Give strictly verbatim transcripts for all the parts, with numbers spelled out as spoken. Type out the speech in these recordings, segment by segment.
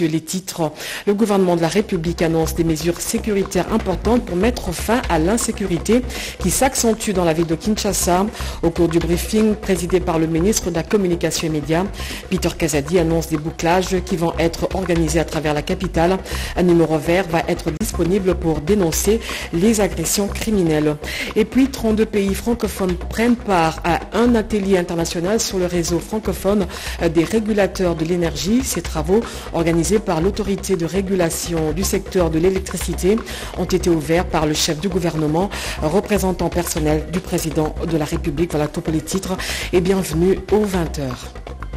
messieurs les titres. Le gouvernement de la République annonce des mesures sécuritaires importantes pour mettre fin à l'insécurité qui s'accentue dans la ville de Kinshasa. Au cours du briefing présidé par le ministre de la Communication et Médias, Peter Kazadi annonce des bouclages qui vont être organisés à travers la capitale. Un numéro vert va être disponible pour dénoncer les agressions criminelles. Et puis, trente-deux pays francophones prennent part à un atelier international sur le réseau francophone des régulateurs de l'énergie. Ces travaux, organisés par l'autorité de régulation du secteur de l'électricité, ont été ouverts par le chef du gouvernement, représentant personnel du président de la République. Voilà tout pour les titres et bienvenue aux vingt heures.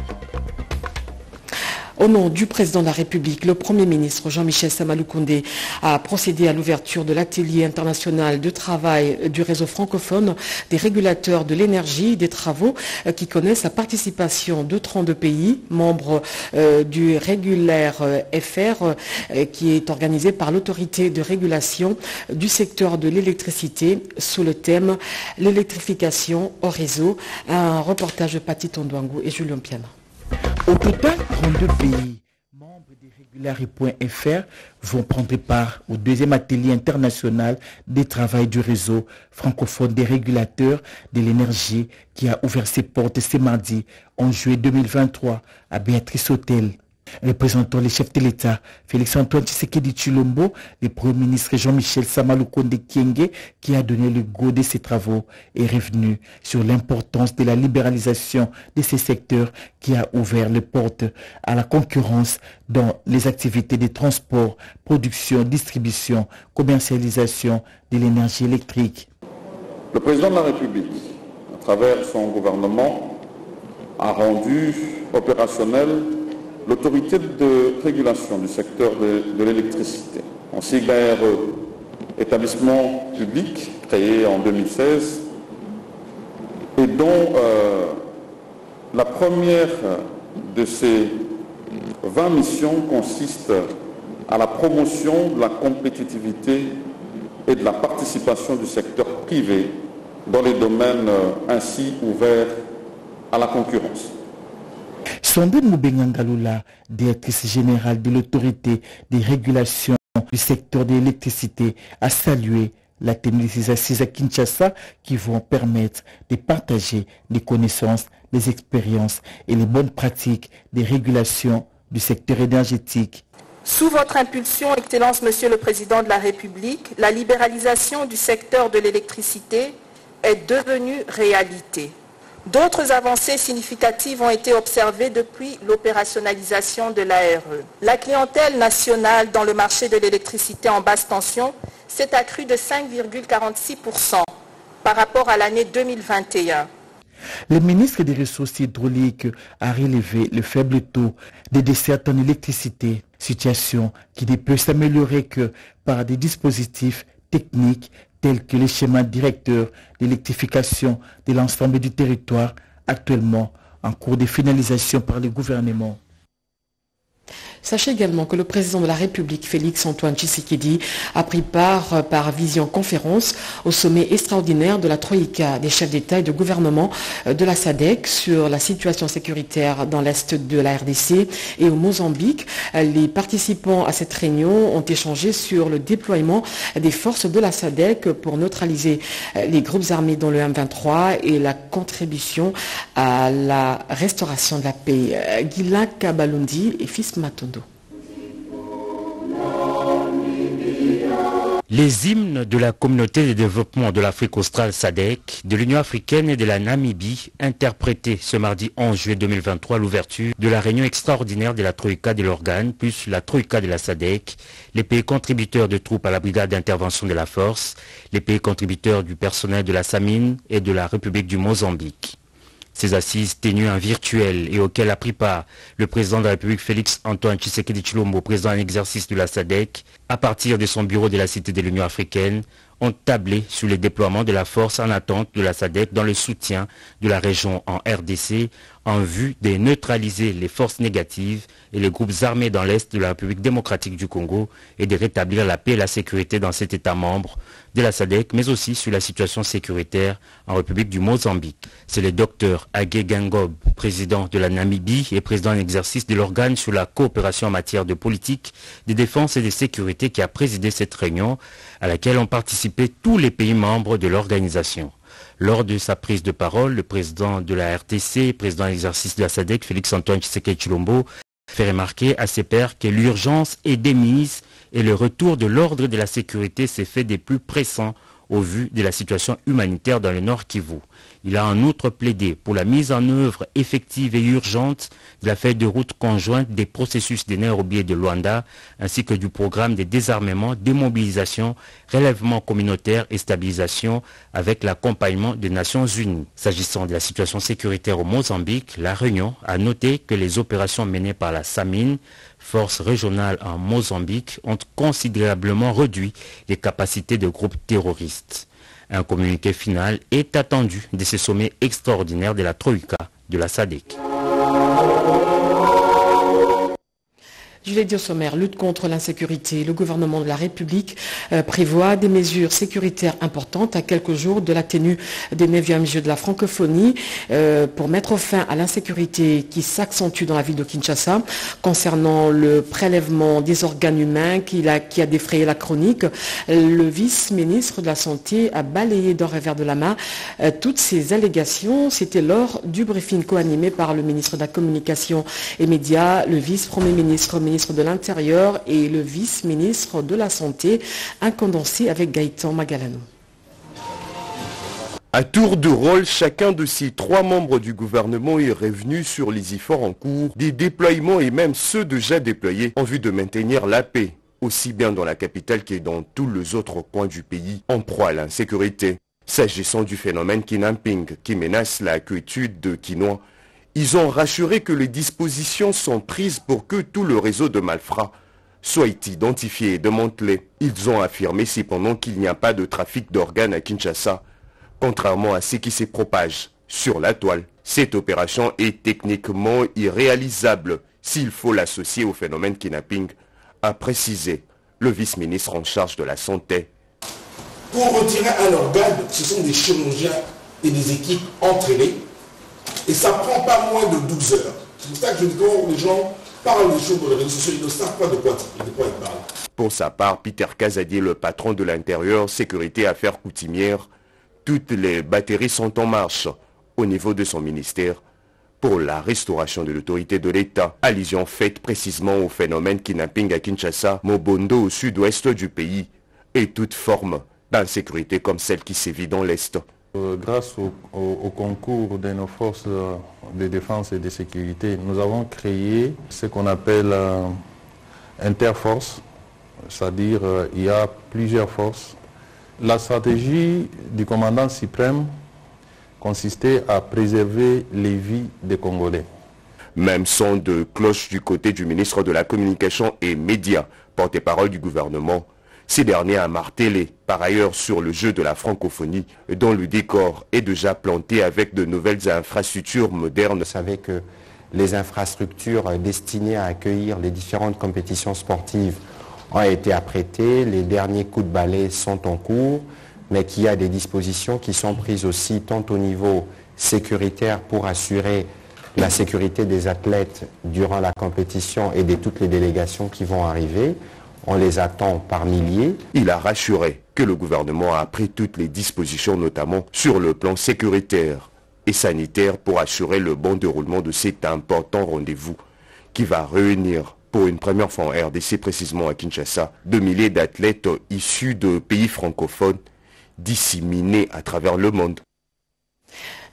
Au nom du président de la République, le Premier ministre Jean-Michel Samaloukonde a procédé à l'ouverture de l'atelier international de travail du réseau francophone des régulateurs de l'énergie, des travaux qui connaissent la participation de trente-deux pays, membres euh, du Régulaire euh, F R, euh, qui est organisé par l'autorité de régulation du secteur de l'électricité sous le thème « L'électrification au réseau ». Un reportage de Pati Tondouangou et Julien Piana. Au total, trente-deux pays membres des Régulari.F R vont prendre part au deuxième atelier international des travaux du réseau francophone des régulateurs de l'énergie qui a ouvert ses portes ce mardi en juillet deux mille vingt-trois à Béatrice Hôtel. Représentant les chefs de l'État, Félix-Antoine Tshisekedi Tshilombo, le Premier ministre Jean-Michel Samaloukonde Kyenge, qui a donné le go de ces travaux, est revenu sur l'importance de la libéralisation de ces secteurs qui a ouvert les portes à la concurrence dans les activités de transport, production, distribution, commercialisation de l'énergie électrique. Le président de la République, à travers son gouvernement, a rendu opérationnel l'autorité de régulation du secteur de, de l'électricité, en sigle A R E, établissement public créé en deux mille seize et dont euh, la première de ces vingt missions consiste à la promotion de la compétitivité et de la participation du secteur privé dans les domaines euh, ainsi ouverts à la concurrence. Sandrine Moubengangalula, directrice générale de l'autorité des régulations du secteur de l'électricité, a salué la tenue de ces assises à Kinshasa qui vont permettre de partager les connaissances, les expériences et les bonnes pratiques des régulations du secteur énergétique. Sous votre impulsion, Excellence Monsieur le Président de la République, la libéralisation du secteur de l'électricité est devenue réalité. D'autres avancées significatives ont été observées depuis l'opérationnalisation de l'A R E. La clientèle nationale dans le marché de l'électricité en basse tension s'est accrue de cinq virgule quarante-six pour cent par rapport à l'année deux mille vingt et un. Le ministre des Ressources hydrauliques a relevé le faible taux de dessertes en électricité, situation qui ne peut s'améliorer que par des dispositifs techniques tels que les schémas directeurs d'électrification de l'ensemble du territoire actuellement en cours de finalisation par le gouvernement. Sachez également que le président de la République, Félix-Antoine Tshisekedi, a pris part par visioconférence au sommet extraordinaire de la Troïka des chefs d'État et de gouvernement de la S A D C sur la situation sécuritaire dans l'Est de la R D C et au Mozambique. Les participants à cette réunion ont échangé sur le déploiement des forces de la S A D C pour neutraliser les groupes armés dans le M vingt-trois et la contribution à la restauration de la paix. Gila Kabalundi et Fils Matondo. Les hymnes de la communauté de développement de l'Afrique australe S A D C, de l'Union africaine et de la Namibie, interprétés ce mardi onze juillet deux mille vingt-trois à l'ouverture de la réunion extraordinaire de la Troïka de l'Organe, plus la Troïka de la S A D C, les pays contributeurs de troupes à la brigade d'intervention de la force, les pays contributeurs du personnel de la Samine et de la République du Mozambique. Ces assises tenues en virtuel et auxquelles a pris part le président de la République Félix-Antoine Tshisekedi Tshilombo, président en exercice de la S A D C, à partir de son bureau de la Cité de l'Union africaine, ont tablé sur le déploiement de la force en attente de la S A D C dans le soutien de la région en R D C en vue de neutraliser les forces négatives et les groupes armés dans l'Est de la République démocratique du Congo et de rétablir la paix et la sécurité dans cet État membre de la S A D C, mais aussi sur la situation sécuritaire en République du Mozambique. C'est le docteur Agé Gengob, président de la Namibie et président en exercice de l'organe sur la coopération en matière de politique, de défense et de sécurité qui a présidé cette réunion à laquelle ont participé tous les pays membres de l'organisation. Lors de sa prise de parole, le président de la R T C, président en exercice de la S A D C, Félix-Antoine Tshisekedi Tshilombo, fait remarquer à ses pairs que l'urgence est démise et le retour de l'ordre de la sécurité s'est fait des plus pressants au vu de la situation humanitaire dans le Nord Kivu. Il a en outre plaidé pour la mise en œuvre effective et urgente de la feuille de route conjointe des processus de Nairobi et de Luanda, ainsi que du programme de désarmement, démobilisation, relèvement communautaire et stabilisation avec l'accompagnement des Nations Unies. S'agissant de la situation sécuritaire au Mozambique, la réunion a noté que les opérations menées par la SAMIN, force régionale en Mozambique, ont considérablement réduit les capacités de groupes terroristes. Un communiqué final est attendu de ce sommet extraordinaire de la Troïka de la S A D C. Je l'ai dit au sommaire, lutte contre l'insécurité. Le gouvernement de la République euh, prévoit des mesures sécuritaires importantes à quelques jours de la tenue des neuvièmes Jeux de la francophonie euh, pour mettre fin à l'insécurité qui s'accentue dans la ville de Kinshasa. Concernant le prélèvement des organes humains qui a, qui a défrayé la chronique, le vice-ministre de la Santé a balayé d'un revers de la main euh, toutes ces allégations. C'était lors du briefing co-animé par le ministre de la Communication et Médias, le vice-premier ministre, ministre de l'Intérieur et le vice-ministre de la Santé, un condensé avec Gaëtan Magalano. À tour de rôle, chacun de ces trois membres du gouvernement est revenu sur les efforts en cours, des déploiements et même ceux déjà déployés en vue de maintenir la paix, aussi bien dans la capitale que dans tous les autres coins du pays, en proie à l'insécurité. S'agissant du phénomène kidnapping qui menace la quiétude de Kinois, ils ont rassuré que les dispositions sont prises pour que tout le réseau de malfrats soit identifié et démantelé. Ils ont affirmé cependant qu'il n'y a pas de trafic d'organes à Kinshasa, contrairement à ce qui se propage sur la toile. Cette opération est techniquement irréalisable s'il faut l'associer au phénomène kidnapping, a précisé le vice-ministre en charge de la Santé. Pour retirer un organe, ce sont des chirurgiens et des équipes entraînées. Et ça ne prend pas moins de douze heures. C'est pour ça que je dis quand les gens parlent des choses dans les réseaux sociaux, ils ne savent pas de quoi, de quoi ils parlent. Pour sa part, Peter Kazadier, le patron de l'Intérieur, Sécurité, Affaires coutumières, toutes les batteries sont en marche au niveau de son ministère pour la restauration de l'autorité de l'État. Allusion faite précisément au phénomène kidnapping à Kinshasa, Mobondo au sud-ouest du pays et toute forme d'insécurité comme celle qui sévit dans l'Est. Grâce au, au, au concours de nos forces de défense et de sécurité, nous avons créé ce qu'on appelle euh, Interforce, c'est-à-dire euh, il y a plusieurs forces. La stratégie du commandant suprême consistait à préserver les vies des Congolais. Même son de cloche du côté du ministre de la Communication et Médias, porte-parole du gouvernement. Ces derniers a martelé par ailleurs sur le jeu de la francophonie dont le décor est déjà planté avec de nouvelles infrastructures modernes. Vous savez que les infrastructures destinées à accueillir les différentes compétitions sportives ont été apprêtées, les derniers coups de balai sont en cours, mais qu'il y a des dispositions qui sont prises aussi tant au niveau sécuritaire pour assurer la sécurité des athlètes durant la compétition et de toutes les délégations qui vont arriver. On les attend par milliers. Il a rassuré que le gouvernement a pris toutes les dispositions, notamment sur le plan sécuritaire et sanitaire, pour assurer le bon déroulement de cet important rendez-vous qui va réunir pour une première fois en R D C, précisément à Kinshasa, de milliers d'athlètes issus de pays francophones disséminés à travers le monde.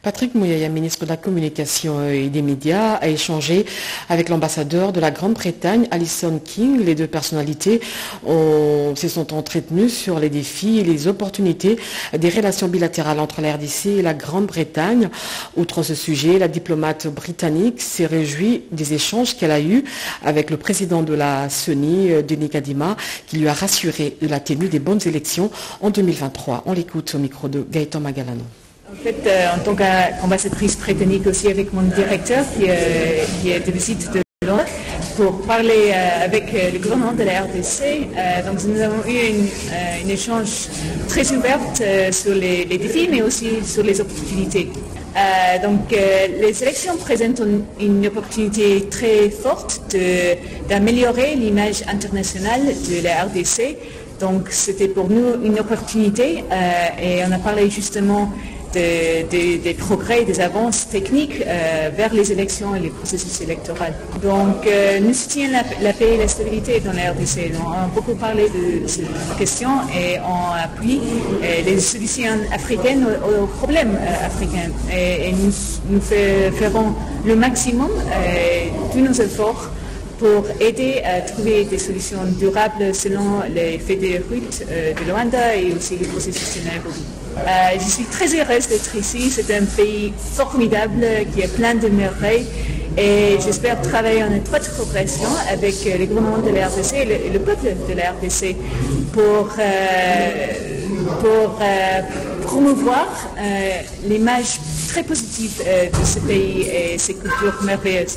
Patrick Mouyaya, ministre de la Communication et des Médias, a échangé avec l'ambassadeur de la Grande-Bretagne, Alison King. Les deux personnalités ont, se sont entretenues sur les défis et les opportunités des relations bilatérales entre la R D C et la Grande-Bretagne. Outre ce sujet, la diplomate britannique s'est réjouie des échanges qu'elle a eus avec le président de la C E N I, Denis Kadima, qui lui a rassuré de la tenue des bonnes élections en deux mille vingt-trois. On l'écoute au micro de Gaëtan Magalano. En fait, euh, en tant qu'ambassadrice britannique aussi avec mon directeur qui, euh, qui est de visite de Londres pour parler euh, avec euh, le gouvernement de la R D C. Euh, donc nous avons eu une, euh, une échange très ouvert euh, sur les, les défis mais aussi sur les opportunités. Euh, donc euh, les élections présentent une, une opportunité très forte de, d'améliorer l'image internationale de la R D C. Donc c'était pour nous une opportunité euh, et on a parlé justement De, de, des progrès, des avances techniques euh, vers les élections et les processus électoraux. Donc euh, nous soutenons la, la paix et la stabilité dans la R D C. Donc, on a beaucoup parlé de cette question et on appuie euh, les solutions africaines aux, aux problèmes euh, africains. Et, et nous, nous fait, ferons le maximum euh, tous nos efforts pour aider à trouver des solutions durables selon les faits de route euh, de Luanda et aussi les processus de Nairobi. Euh, je suis très heureuse d'être ici. C'est un pays formidable qui a plein de merveilles et j'espère travailler en étroite coopération avec euh, le gouvernement de la R D C et le, et le peuple de la R D C pour, euh, pour euh, promouvoir euh, l'image très positive euh, de ce pays et ses cultures merveilleuses.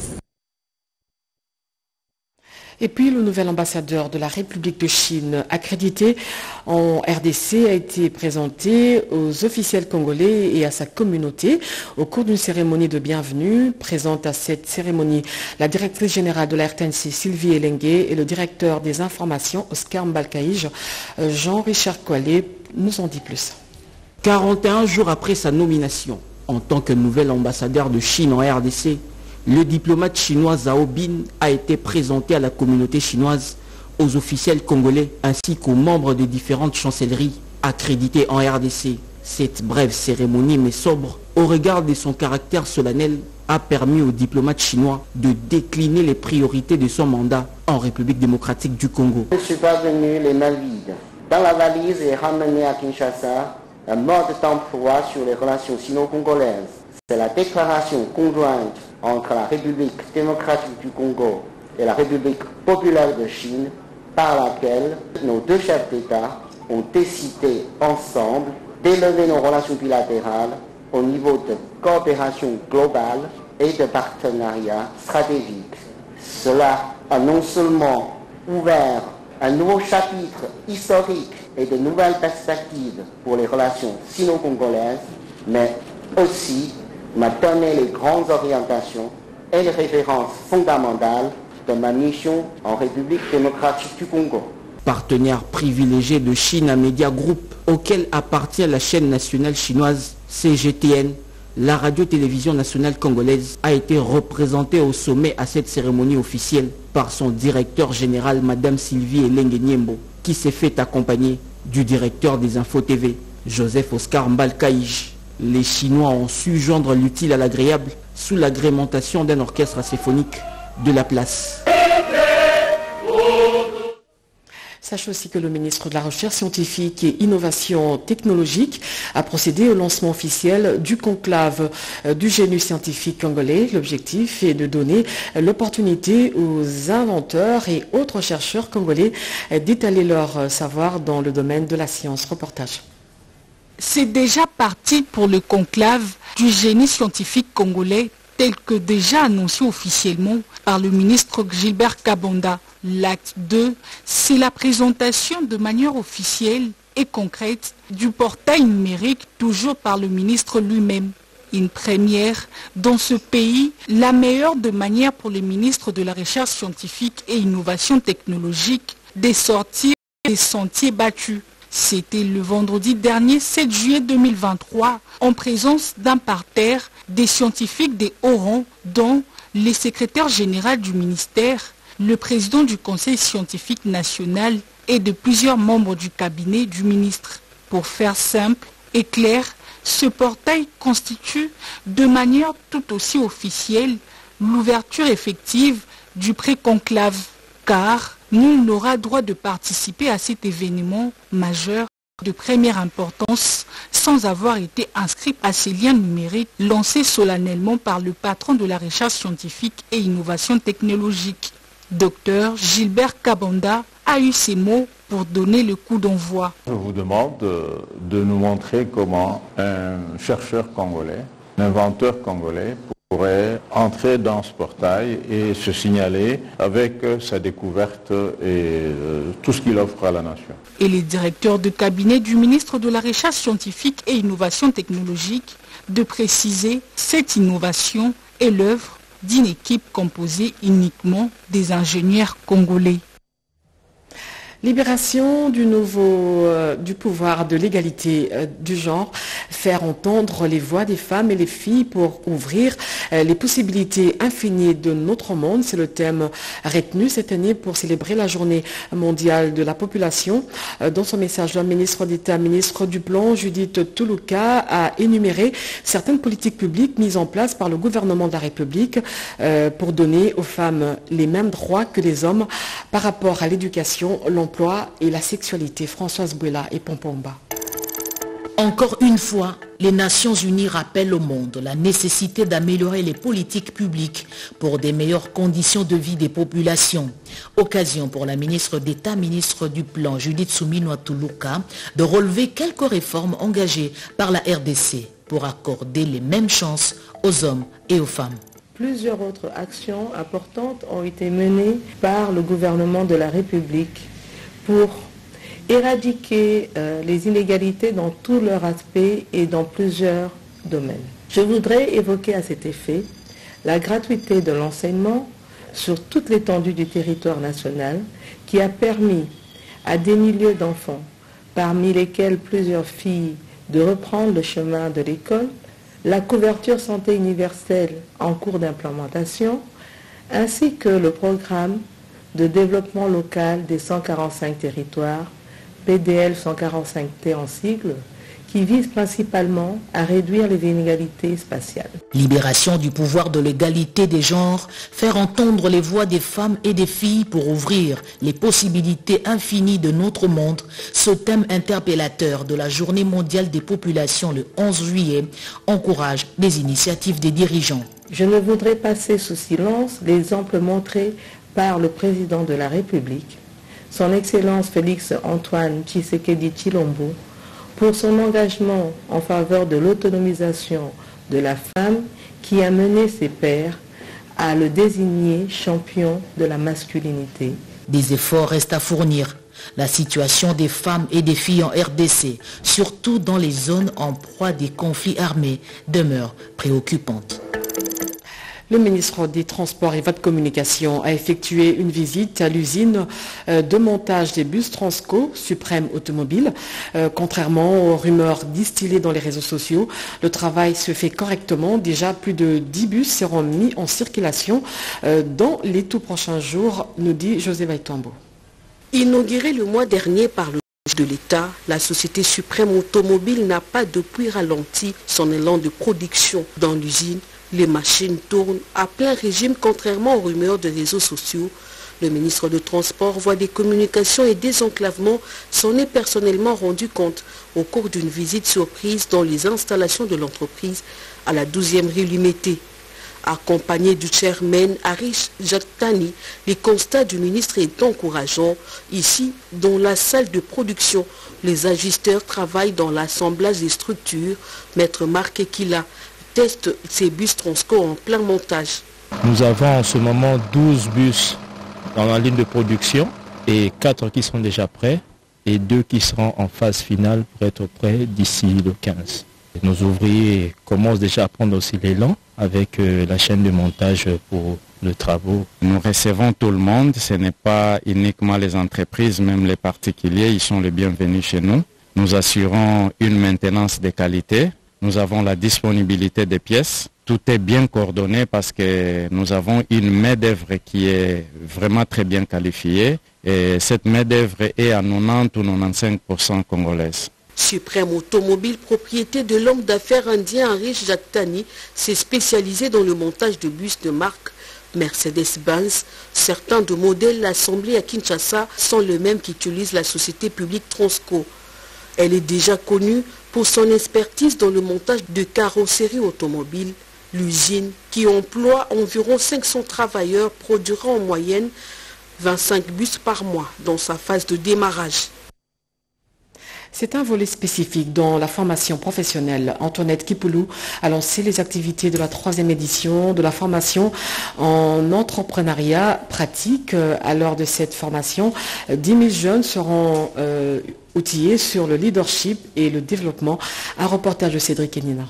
Et puis le nouvel ambassadeur de la République de Chine accrédité en R D C a été présenté aux officiels congolais et à sa communauté au cours d'une cérémonie de bienvenue. Présente à cette cérémonie la directrice générale de la R T N C Sylvie Elengue et le directeur des informations Oscar Mbalkaïj. Jean-Richard Koualé nous en dit plus. quarante et un jours après sa nomination en tant que nouvel ambassadeur de Chine en R D C, le diplomate chinois Zhao Bin a été présenté à la communauté chinoise, aux officiels congolais ainsi qu'aux membres des différentes chancelleries accréditées en R D C. Cette brève cérémonie mais sobre, au regard de son caractère solennel, a permis au diplomate chinois de décliner les priorités de son mandat en République démocratique du Congo. Je ne suis pas venu les mains vides. Dans la valise est ramené à Kinshasa un mode d'emploi sur les relations sino-congolaises. C'est la déclaration conjointe entre la République démocratique du Congo et la République populaire de Chine par laquelle nos deux chefs d'État ont décidé ensemble d'élever nos relations bilatérales au niveau de coopération globale et de partenariat stratégique. Cela a non seulement ouvert un nouveau chapitre historique et de nouvelles perspectives pour les relations sino-congolaises, mais aussi m'a donné les grandes orientations et les références fondamentales de ma mission en République démocratique du Congo. Partenaire privilégié de China Media Group, auquel appartient la chaîne nationale chinoise C G T N, la radio-télévision nationale congolaise a été représentée au sommet à cette cérémonie officielle par son directeur général, Madame Sylvie Elengue Niembo, qui s'est fait accompagner du directeur des Infos T V, Joseph Oscar Mbalkaïj. Les Chinois ont su joindre l'utile à l'agréable sous l'agrémentation d'un orchestre symphonique de la place. Sache aussi que le ministre de la Recherche scientifique et Innovation technologique a procédé au lancement officiel du conclave du génie scientifique congolais. L'objectif est de donner l'opportunité aux inventeurs et autres chercheurs congolais d'étaler leur savoir dans le domaine de la science. Reportage. C'est déjà parti pour le conclave du génie scientifique congolais tel que déjà annoncé officiellement par le ministre Gilbert Kabonda. L'acte deux, c'est la présentation de manière officielle et concrète du portail numérique toujours par le ministre lui-même. Une première dans ce pays, la meilleure de manière pour les ministres de la Recherche scientifique et Innovation technologique de sortir des sentiers battus. C'était le vendredi dernier, sept juillet deux mille vingt-trois, en présence d'un parterre des scientifiques des hauts rangs, dont le secrétaire général du ministère, le président du Conseil scientifique national et de plusieurs membres du cabinet du ministre. Pour faire simple et clair, Ce portail constitue de manière tout aussi officielle l'ouverture effective du pré-conclave, car nul n'aura droit de participer à cet événement majeur de première importance sans avoir été inscrit à ces liens numériques lancés solennellement par le patron de la recherche scientifique et innovation technologique. Docteur Gilbert Kabonda a eu ces mots pour donner le coup d'envoi. Je vous demande de, de nous montrer comment un chercheur congolais, un inventeur congolais pourrait entrer dans ce portail et se signaler avec sa découverte et euh, tout ce qu'il offre à la nation. Et les directeurs de cabinet du ministre de la Recherche scientifique et innovation technologique de préciser cette innovation est l'œuvre d'une équipe composée uniquement des ingénieurs congolais. Libération du nouveau euh, du pouvoir de l'égalité euh, du genre, faire entendre les voix des femmes et les filles pour ouvrir euh, les possibilités infinies de notre monde. C'est le thème retenu cette année pour célébrer la journée mondiale de la population. Euh, dans son message, la ministre d'État, ministre du Plan, Judith Toulouka, a énuméré certaines politiques publiques mises en place par le gouvernement de la République euh, pour donner aux femmes les mêmes droits que les hommes par rapport à l'éducation, l'emploi et la sexualité. Françoise Bouela et Pompomba. Encore une fois, les Nations Unies rappellent au monde la nécessité d'améliorer les politiques publiques pour des meilleures conditions de vie des populations. Occasion pour la ministre d'État, ministre du Plan, Judith Suminwa Toulouka, de relever quelques réformes engagées par la R D C pour accorder les mêmes chances aux hommes et aux femmes. Plusieurs autres actions importantes ont été menées par le gouvernement de la République pour éradiquer euh, les inégalités dans tous leurs aspects et dans plusieurs domaines. Je voudrais évoquer à cet effet la gratuité de l'enseignement sur toute l'étendue du territoire national qui a permis à des milliers d'enfants, parmi lesquels plusieurs filles, de reprendre le chemin de l'école, la couverture santé universelle en cours d'implémentation, ainsi que le programme de développement local des cent quarante-cinq territoires, P D L cent quarante-cinq T en sigle, qui vise principalement à réduire les inégalités spatiales. Libération du pouvoir de l'égalité des genres, faire entendre les voix des femmes et des filles pour ouvrir les possibilités infinies de notre monde, ce thème interpellateur de la Journée mondiale des populations le onze juillet encourage les initiatives des dirigeants. Je ne voudrais passer sous silence l'exemple montré par le président de la République, son Excellence Félix Antoine Tshisekedi Tshilombo, pour son engagement en faveur de l'autonomisation de la femme qui a mené ses pairs à le désigner champion de la masculinité. Des efforts restent à fournir. La situation des femmes et des filles en R D C, surtout dans les zones en proie des conflits armés, demeure préoccupante. Le ministre des Transports et Voies de Communication a effectué une visite à l'usine de montage des bus Transco Suprême Automobile. Euh, contrairement aux rumeurs distillées dans les réseaux sociaux, le travail se fait correctement. Déjà, plus de dix bus seront mis en circulation euh, dans les tout prochains jours, nous dit José Vaitambo. Inaugurée le mois dernier par le de l'État, la société Suprême Automobile n'a pas depuis ralenti son élan de production dans l'usine. Les machines tournent à plein régime contrairement aux rumeurs des réseaux sociaux. Le ministre des Transports, Voies des Communications et Désenclavement s'en est personnellement rendu compte au cours d'une visite surprise dans les installations de l'entreprise à la douzième rue Limété. Accompagné du chairman Harish Jaktani, les constats du ministre est encourageant. Ici, dans la salle de production, les ajusteurs travaillent dans l'assemblage des structures. Maître Marc Ekila teste ces bus Transco en plein montage. Nous avons en ce moment douze bus dans la ligne de production et quatre qui sont déjà prêts et deux qui seront en phase finale pour être prêts d'ici le quinze. Nos ouvriers commencent déjà à prendre aussi l'élan avec euh, la chaîne de montage pour les travaux. Nous recevons tout le monde, ce n'est pas uniquement les entreprises, même les particuliers, ils sont les bienvenus chez nous. Nous assurons une maintenance de qualité. Nous avons la disponibilité des pièces. Tout est bien coordonné parce que nous avons une main-d'œuvre qui est vraiment très bien qualifiée. Et cette main-d'œuvre est à quatre-vingt-dix ou quatre-vingt-quinze pour cent congolaise. Suprême Automobile, propriété de l'homme d'affaires indien Henri Jattani, s'est spécialisé dans le montage de bus de marque Mercedes-Benz. Certains de modèles assemblés à Kinshasa sont les mêmes qu'utilise la société publique Transco. Elle est déjà connue pour son expertise dans le montage de carrosseries automobiles. L'usine, qui emploie environ cinq cents travailleurs, produira en moyenne vingt-cinq bus par mois dans sa phase de démarrage. C'est un volet spécifique dans la formation professionnelle. Antoinette Kipoulou a lancé les activités de la troisième édition de la formation en entrepreneuriat pratique. À l'heure de cette formation, dix mille jeunes seront euh, outillés sur le leadership et le développement. Un reportage de Cédric Enina.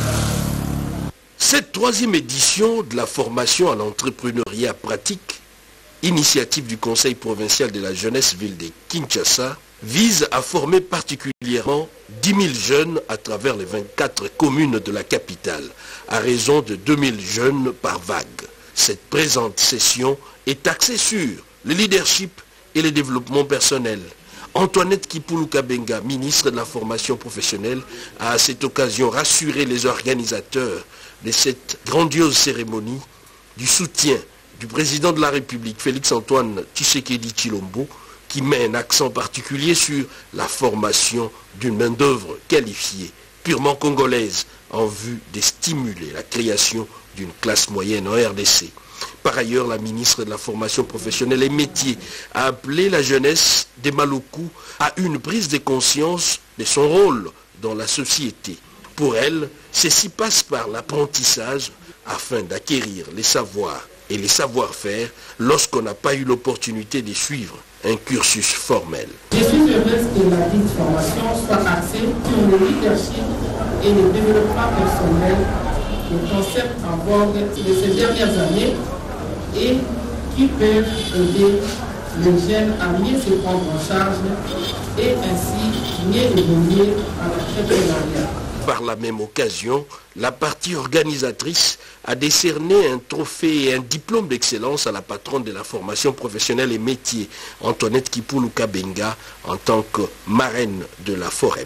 Cette troisième édition de la formation en entrepreneuriat pratique, initiative du Conseil provincial de la jeunesse ville de Kinshasa, vise à former particulièrement dix mille jeunes à travers les vingt-quatre communes de la capitale, à raison de deux mille jeunes par vague. Cette présente session est axée sur le leadership et le développement personnel. Antoinette Kipoulou Kabenga, ministre de la formation professionnelle, a à cette occasion rassuré les organisateurs de cette grandiose cérémonie du soutien du président de la République, Félix-Antoine Tshisekedi Tshilombo, qui met un accent particulier sur la formation d'une main-d'œuvre qualifiée, purement congolaise, en vue de stimuler la création d'une classe moyenne en R D C. Par ailleurs, la ministre de la formation professionnelle et métiers a appelé la jeunesse des Maluku à une prise de conscience de son rôle dans la société. Pour elle, ceci passe par l'apprentissage afin d'acquérir les savoirs et les savoir-faire lorsqu'on n'a pas eu l'opportunité de suivre un cursus formel. Je suis heureuse que la dite formation soit axée sur le leadership et le développement personnel, le concept en vogue de ces dernières années et qui peuvent aider les jeunes à mieux se prendre en charge et ainsi mieux évoluer à l'entrepreneuriat. Par la même occasion, la partie organisatrice a décerné un trophée et un diplôme d'excellence à la patronne de la formation professionnelle et métier, Antoinette Kipoulou Kabenga, en tant que marraine de la FOREP.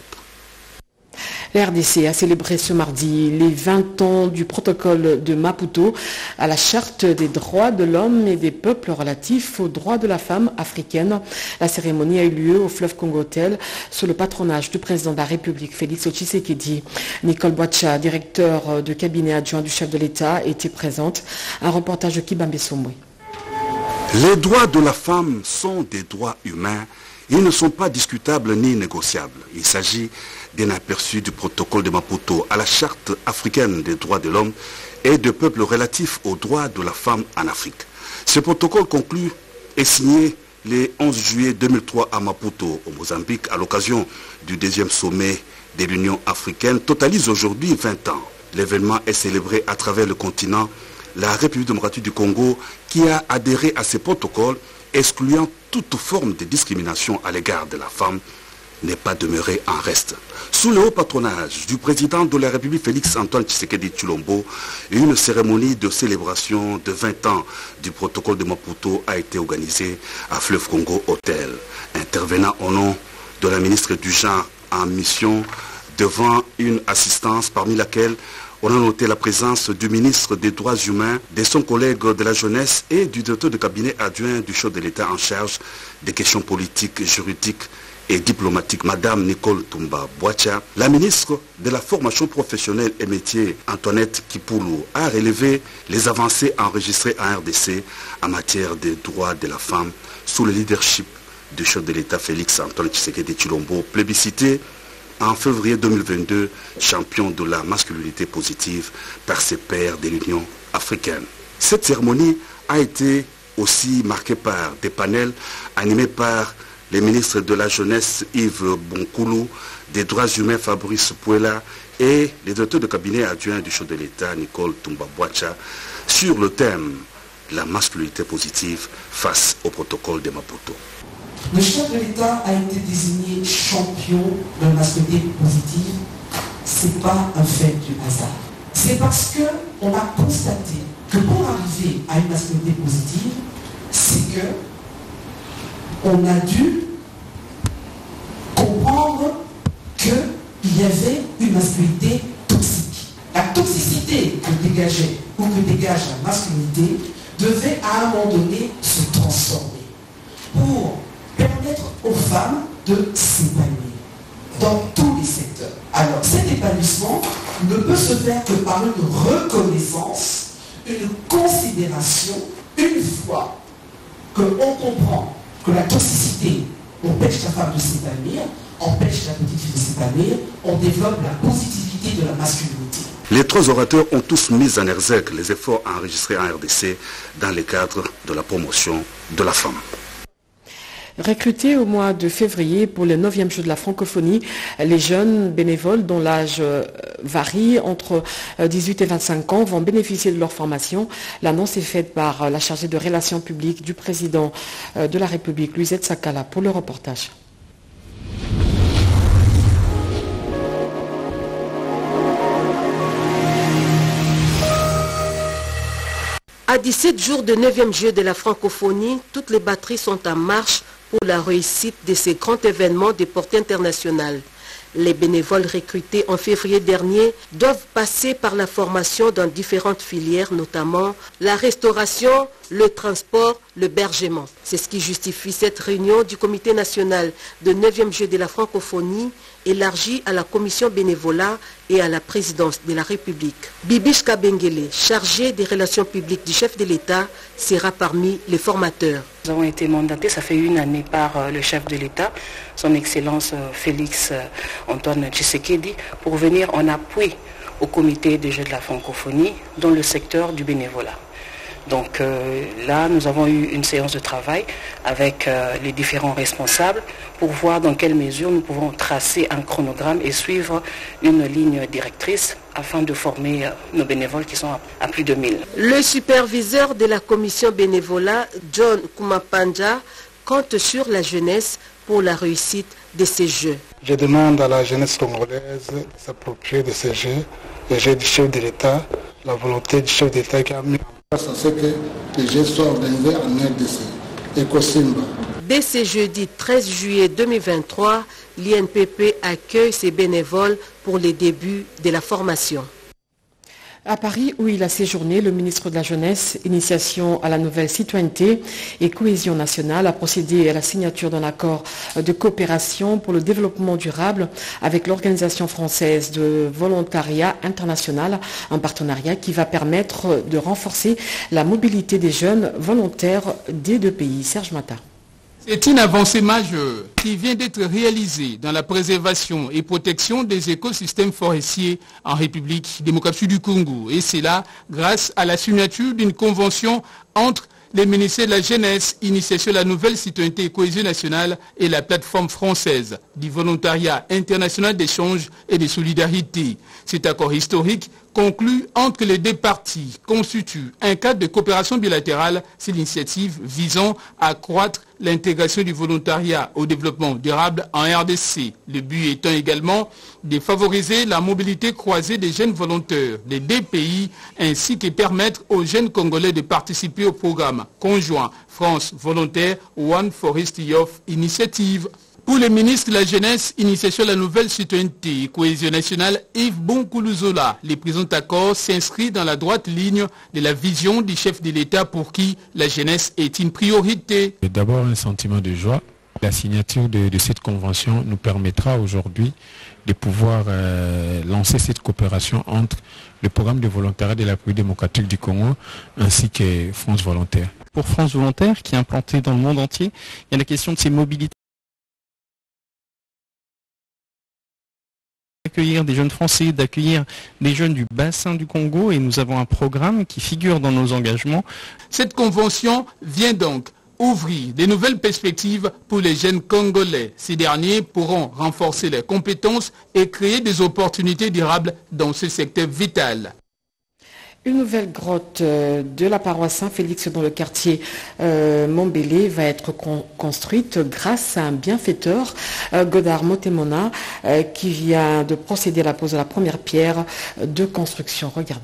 La R D C a célébré ce mardi les vingt ans du protocole de Maputo à la charte des droits de l'homme et des peuples relatifs aux droits de la femme africaine. La cérémonie a eu lieu au fleuve Congo-Tel sous le patronage du président de la République, Félix Tshisekedi. Nicole Boacha, directeur de cabinet adjoint du chef de l'État, était présente. Un reportage de Kibambe Somwe. Les droits de la femme sont des droits humains. Ils ne sont pas discutables ni négociables. Il s'agit d'un aperçu du protocole de Maputo à la charte africaine des droits de l'homme et des peuples relatifs aux droits de la femme en Afrique. Ce protocole conclu est signé le onze juillet deux mille trois à Maputo, au Mozambique, à l'occasion du deuxième sommet de l'Union africaine, totalise aujourd'hui vingt ans. L'événement est célébré à travers le continent. La République démocratique du Congo, qui a adhéré à ce protocole, excluant toute forme de discrimination à l'égard de la femme, n'est pas demeuré en reste. Sous le haut patronage du président de la République Félix-Antoine Tshisekedi Tshilombo, une cérémonie de célébration de vingt ans du protocole de Maputo a été organisée à Fleuve Congo Hôtel. Intervenant au nom de la ministre du Genre en mission devant une assistance parmi laquelle on a noté la présence du ministre des Droits humains, de son collègue de la jeunesse et du directeur de cabinet adjoint du chef de l'État en charge des questions politiques, juridiques et diplomatiques, Madame Nicole Tumba Boacha. La ministre de la formation professionnelle et métier, Antoinette Kipoulou, a relevé les avancées enregistrées en R D C en matière des droits de la femme sous le leadership du chef de l'État Félix-Antoine Tshisekedi Tshilombo, plébiscité en février deux mille vingt-deux, champion de la masculinité positive par ses pairs de l'Union africaine. Cette cérémonie a été aussi marquée par des panels animés par les ministres de la Jeunesse Yves Bonkoulou, des droits humains Fabrice Pouela et les directeurs de cabinet adjoints du chef de l'État Nicole Tumba Boacha sur le thème « La masculinité positive face au protocole de Maputo ». Le chef de l'État a été désigné champion de la masculinité positive. Ce n'est pas un fait du hasard. C'est parce qu'on a constaté que pour arriver à une masculinité positive, c'est que on a dû comprendre que y avait une masculinité toxique. La toxicité que dégageait ou que dégage la masculinité devait à un moment donné se transformer pour permettre aux femmes de s'épanouir dans tous les secteurs. Alors cet épanouissement ne peut se faire que par une reconnaissance, une considération, une fois qu'on comprend que la toxicité empêche la femme de s'épanouir, empêche la petite fille de s'épanouir, on développe la positivité de la masculinité. Les trois orateurs ont tous mis en exergue les efforts enregistrés en R D C dans le cadre de la promotion de la femme. Recrutés au mois de février pour le neuvième jeu de la francophonie, les jeunes bénévoles dont l'âge varie entre dix-huit et vingt-cinq ans vont bénéficier de leur formation. L'annonce est faite par la chargée de relations publiques du président de la République, Louisette Sakala, pour le reportage. À dix-sept jours de neuvième jeu de la francophonie, toutes les batteries sont en marche pour la réussite de ces grands événements de portée internationale. Les bénévoles recrutés en février dernier doivent passer par la formation dans différentes filières, notamment la restauration, le transport, l'hébergement. C'est ce qui justifie cette réunion du comité national de neuvième jeu de la francophonie élargie à la commission bénévolat et à la présidence de la République. Bibish Kabengele, chargé des relations publiques du chef de l'État, sera parmi les formateurs. Nous avons été mandatés, ça fait une année, par le chef de l'État, son Excellence Félix Antoine Tshisekedi, pour venir en appui au comité des Jeux de la francophonie dans le secteur du bénévolat. Donc euh, là, nous avons eu une séance de travail avec euh, les différents responsables pour voir dans quelle mesure nous pouvons tracer un chronogramme et suivre une ligne directrice afin de former euh, nos bénévoles qui sont à, à plus de mille. Le superviseur de la commission bénévolat, John Kumapanja, compte sur la jeunesse pour la réussite de ces Jeux. Je demande à la jeunesse congolaise de s'approprier de ces Jeux, les Jeux du chef de l'État, la volonté du chef d'État qui a mis à ce que les Jeux soient organisés en R D C et Kosimba. Dès ce jeudi treize juillet deux mille vingt-trois, l'I N P P accueille ses bénévoles pour les débuts de la formation. À Paris, où il a séjourné, le ministre de la Jeunesse, Initiation à la nouvelle citoyenneté et cohésion nationale, a procédé à la signature d'un accord de coopération pour le développement durable avec l'Organisation française de volontariat international, un partenariat qui va permettre de renforcer la mobilité des jeunes volontaires des deux pays. Serge Mata. C'est une avancée majeure qui vient d'être réalisée dans la préservation et protection des écosystèmes forestiers en République démocratique du Congo. Et c'est là grâce à la signature d'une convention entre les ministères de la Jeunesse, Initiation à la nouvelle citoyenneté et cohésion nationale et la plateforme française du volontariat international d'échange et de solidarité. Cet accord historique conclu entre les deux parties constitue un cadre de coopération bilatérale sur l'initiative visant à accroître l'intégration du volontariat au développement durable en R D C. Le but étant également de favoriser la mobilité croisée des jeunes volontaires des deux pays ainsi que permettre aux jeunes Congolais de participer au programme conjoint France Volontaire One Forest Youth Initiative. Pour le ministre de la Jeunesse, Initiation à la nouvelle citoyenneté et cohésion nationale, Yves Bonkoulouzola, le présent accord s'inscrit dans la droite ligne de la vision du chef de l'État pour qui la jeunesse est une priorité. D'abord un sentiment de joie. La signature de, de cette convention nous permettra aujourd'hui de pouvoir euh, lancer cette coopération entre le programme de volontariat de la République démocratique du Congo ainsi que France Volontaire. Pour France Volontaire, qui est implantée dans le monde entier, il y a la question de ses mobilités. D'accueillir des jeunes Français, d'accueillir des jeunes du bassin du Congo et nous avons un programme qui figure dans nos engagements. Cette convention vient donc ouvrir de nouvelles perspectives pour les jeunes Congolais. Ces derniers pourront renforcer leurs compétences et créer des opportunités durables dans ce secteur vital. Une nouvelle grotte de la paroisse Saint-Félix dans le quartier euh, Montbélé va être con construite grâce à un bienfaiteur, euh, Godard Motemona, euh, qui vient de procéder à la pose de la première pierre de construction. Regardez.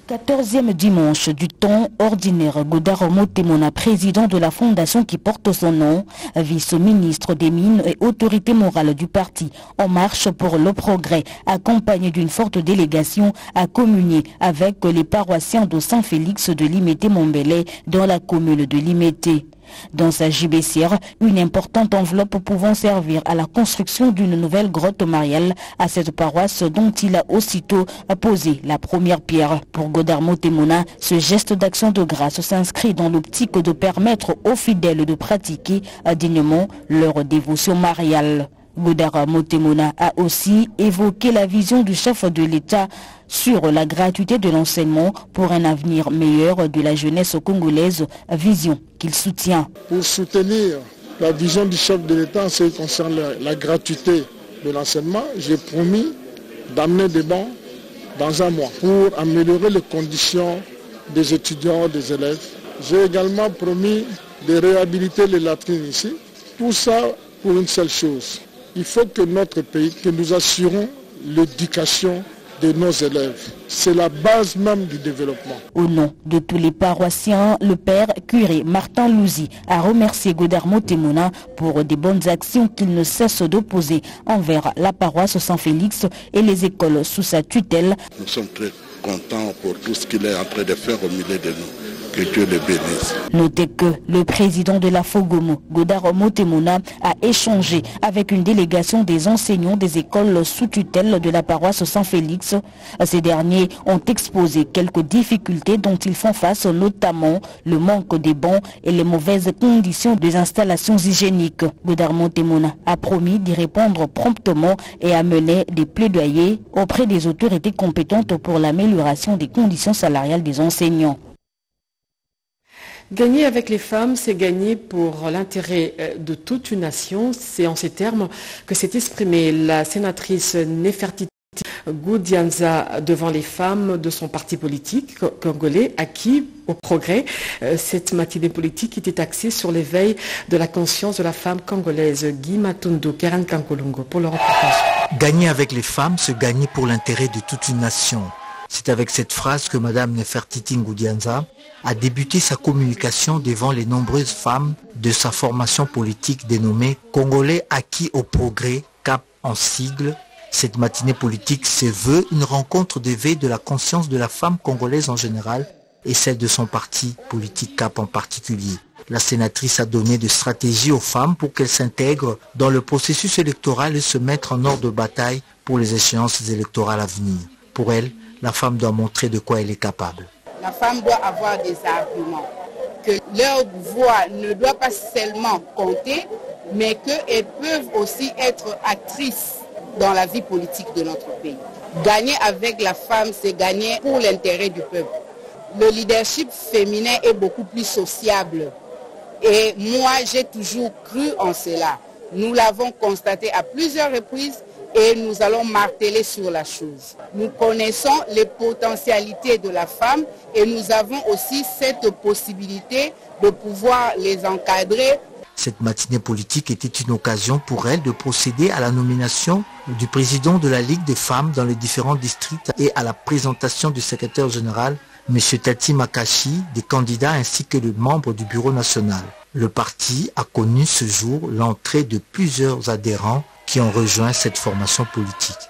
quatorzième dimanche du temps ordinaire, Godard Motemona, président de la fondation qui porte son nom, vice-ministre des Mines et autorité morale du parti En Marche pour le Progrès, accompagné d'une forte délégation, a communié avec les paroissiens de Saint-Félix de Limete-Montbellet dans la commune de Limete. Dans sa gibecière, une importante enveloppe pouvant servir à la construction d'une nouvelle grotte mariale à cette paroisse dont il a aussitôt posé la première pierre. Pour Godard Motemona, ce geste d'action de grâce s'inscrit dans l'optique de permettre aux fidèles de pratiquer dignement leur dévotion mariale. Godard Motemona a aussi évoqué la vision du chef de l'État sur la gratuité de l'enseignement pour un avenir meilleur de la jeunesse congolaise, vision qu'il soutient. Pour soutenir la vision du chef de l'État en ce qui concerne la, la gratuité de l'enseignement, j'ai promis d'amener des bancs dans un mois pour améliorer les conditions des étudiants, des élèves. J'ai également promis de réhabiliter les latrines ici. Tout ça pour une seule chose. Il faut que notre pays, que nous assurons l'éducation de nos élèves. C'est la base même du développement. Au nom de tous les paroissiens, le père curé Martin Louzy a remercié Godard Motemona pour des bonnes actions qu'il ne cesse d'opposer envers la paroisse Saint-Félix et les écoles sous sa tutelle. Nous sommes très contents pour tout ce qu'il est en train de faire au milieu de nous. Que Dieu le bénisse. Notez que le président de la Fogomo, Godard Motemona, a échangé avec une délégation des enseignants des écoles sous tutelle de la paroisse Saint-Félix. Ces derniers ont exposé quelques difficultés dont ils font face, notamment le manque des bancs et les mauvaises conditions des installations hygiéniques. Godard Motemona a promis d'y répondre promptement et a mené des plaidoyers auprès des autorités compétentes pour l'amélioration des conditions salariales des enseignants. Gagner avec les femmes, c'est gagner pour l'intérêt de toute une nation. C'est en ces termes que s'est exprimée la sénatrice Nefertiti Goudianza devant les femmes de son parti politique congolais, acquis au progrès. Cette matinée politique était axée sur l'éveil de la conscience de la femme congolaise. Guy Matondo, Karen Kankolongo pour le reportage. Gagner avec les femmes, c'est gagner pour l'intérêt de toute une nation. C'est avec cette phrase que Mme Nefertiti Goudianza a débuté sa communication devant les nombreuses femmes de sa formation politique dénommée Congolais acquis au progrès, C A P en sigle. Cette matinée politique se veut une rencontre d'éveil de la conscience de la femme congolaise en général et celle de son parti politique C A P en particulier. La sénatrice a donné de stratégies aux femmes pour qu'elles s'intègrent dans le processus électoral et se mettent en ordre de bataille pour les échéances électorales à venir. Pour elle, la femme doit montrer de quoi elle est capable. La femme doit avoir des arguments, que leur voix ne doit pas seulement compter, mais qu'elles peuvent aussi être actrices dans la vie politique de notre pays. Gagner avec la femme, c'est gagner pour l'intérêt du peuple. Le leadership féminin est beaucoup plus sociable. Et moi, j'ai toujours cru en cela. Nous l'avons constaté à plusieurs reprises. Et nous allons marteler sur la chose. Nous connaissons les potentialités de la femme et nous avons aussi cette possibilité de pouvoir les encadrer. Cette matinée politique était une occasion pour elle de procéder à la nomination du président de la Ligue des femmes dans les différents districts et à la présentation du secrétaire général, M. Tati Makashi, des candidats ainsi que des membres du bureau national. Le parti a connu ce jour l'entrée de plusieurs adhérents qui ont rejoint cette formation politique.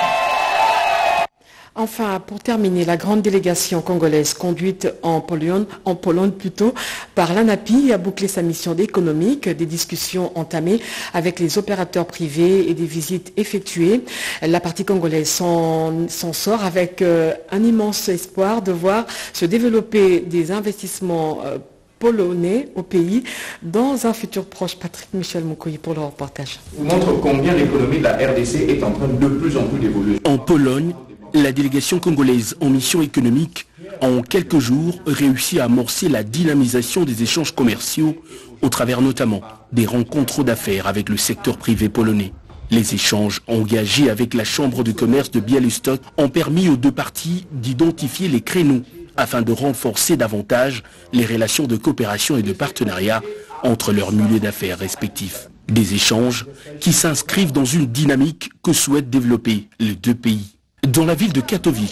Enfin, pour terminer, la grande délégation congolaise conduite en Pologne, en Pologne plutôt, par l'ANAPI a bouclé sa mission économique, des discussions entamées avec les opérateurs privés et des visites effectuées. La partie congolaise s'en sort avec euh, un immense espoir de voir se développer des investissements euh, polonais au pays dans un futur proche. Patrick Michel Moukoui pour le reportage. Vous montre combien l'économie de la R D C est en train de plus en plus d'évoluer. En Pologne, la délégation congolaise en mission économique a en quelques jours réussi à amorcer la dynamisation des échanges commerciaux au travers notamment des rencontres d'affaires avec le secteur privé polonais. Les échanges engagés avec la Chambre de commerce de Białystok ont permis aux deux parties d'identifier les créneaux afin de renforcer davantage les relations de coopération et de partenariat entre leurs mulets d'affaires respectifs. Des échanges qui s'inscrivent dans une dynamique que souhaitent développer les deux pays. Dans la ville de Katowice,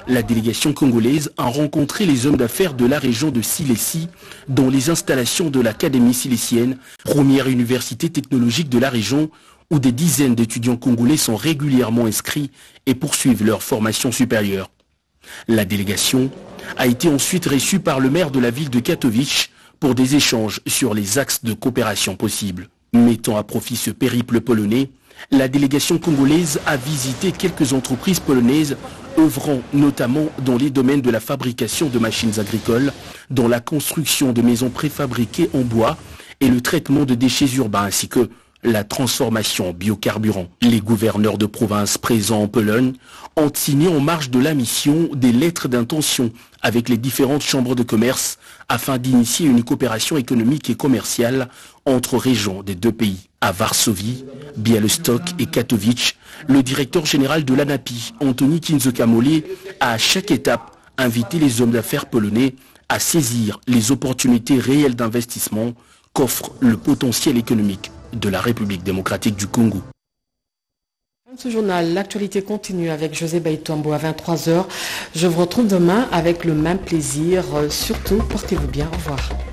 La délégation congolaise a rencontré les hommes d'affaires de la région de Silésie dans les installations de l'Académie silésienne, première université technologique de la région où des dizaines d'étudiants congolais sont régulièrement inscrits et poursuivent leur formation supérieure. La délégation a été ensuite reçue par le maire de la ville de Katowice pour des échanges sur les axes de coopération possibles. Mettant à profit ce périple polonais, la délégation congolaise a visité quelques entreprises polonaises œuvrant notamment dans les domaines de la fabrication de machines agricoles, dans la construction de maisons préfabriquées en bois et le traitement de déchets urbains ainsi que la transformation en biocarburant. Les gouverneurs de province présents en Pologne ont signé en marge de la mission des lettres d'intention avec les différentes chambres de commerce afin d'initier une coopération économique et commerciale entre régions des deux pays. À Varsovie, Białystok et Katowice, le directeur général de l'ANAPI, Antoni Kinzokamole, a à chaque étape invité les hommes d'affaires polonais à saisir les opportunités réelles d'investissement qu'offre le potentiel économique de la République démocratique du Congo. Ce journal, l'actualité continue avec José Baitombo à vingt-trois heures. Je vous retrouve demain avec le même plaisir. Surtout, portez-vous bien. Au revoir.